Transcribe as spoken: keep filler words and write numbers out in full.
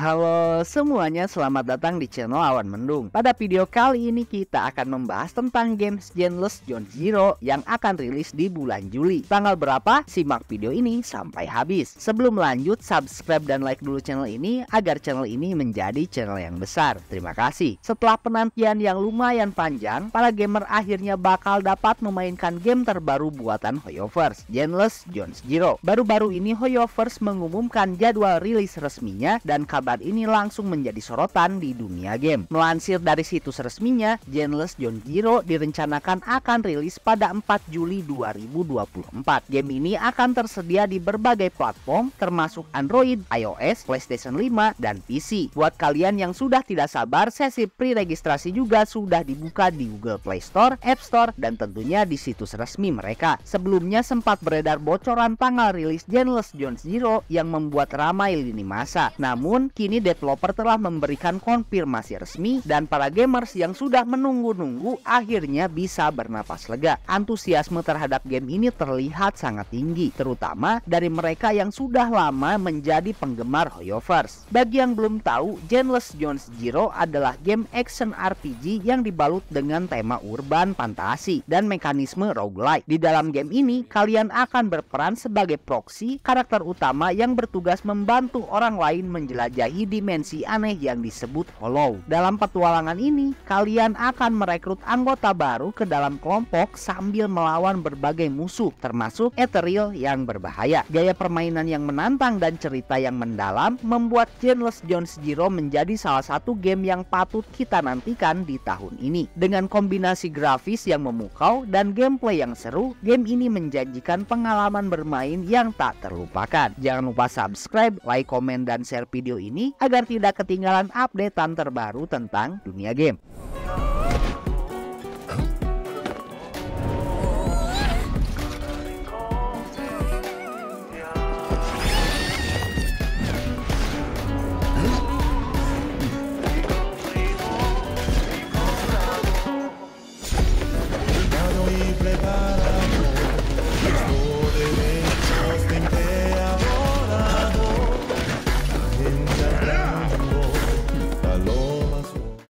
Halo semuanya, selamat datang di channel Awan Mendung. Pada video kali ini kita akan membahas tentang games Zenless Zone Zero yang akan rilis di bulan Juli. Tanggal berapa? Simak video ini sampai habis. Sebelum lanjut, subscribe dan like dulu channel ini agar channel ini menjadi channel yang besar. Terima kasih. Setelah penantian yang lumayan panjang, para gamer akhirnya bakal dapat memainkan game terbaru buatan Hoyoverse, Zenless Zone Zero. Baru-baru ini Hoyoverse mengumumkan jadwal rilis resminya dan kabar ini langsung menjadi sorotan di dunia game. Melansir dari situs resminya, Zenless Zone Zero direncanakan akan rilis pada empat Juli dua ribu dua puluh empat. Game ini akan tersedia di berbagai platform termasuk Android, iOS, PlayStation lima, dan P C. Buat kalian yang sudah tidak sabar, sesi pre-registrasi juga sudah dibuka di Google Play Store, App Store, dan tentunya di situs resmi mereka. Sebelumnya sempat beredar bocoran tanggal rilis Zenless Zone Zero yang membuat ramai lini masa. Namun kini developer telah memberikan konfirmasi resmi dan para gamers yang sudah menunggu-nunggu akhirnya bisa bernapas lega. Antusiasme terhadap game ini terlihat sangat tinggi, terutama dari mereka yang sudah lama menjadi penggemar Hoyoverse. Bagi yang belum tahu, Zenless Zone Zero adalah game action R P G yang dibalut dengan tema urban fantasi dan mekanisme roguelike. Di dalam game ini, kalian akan berperan sebagai proxy, karakter utama yang bertugas membantu orang lain menjelajahi dimensi aneh yang disebut Hollow. Dalam petualangan ini, kalian akan merekrut anggota baru ke dalam kelompok sambil melawan berbagai musuh, termasuk Ethereal yang berbahaya. Gaya permainan yang menantang dan cerita yang mendalam membuat Zenless Zone Zero menjadi salah satu game yang patut kita nantikan di tahun ini. Dengan kombinasi grafis yang memukau dan gameplay yang seru, game ini menjanjikan pengalaman bermain yang tak terlupakan. Jangan lupa subscribe, like, komen, dan share video ini agar tidak ketinggalan updatean terbaru tentang dunia game.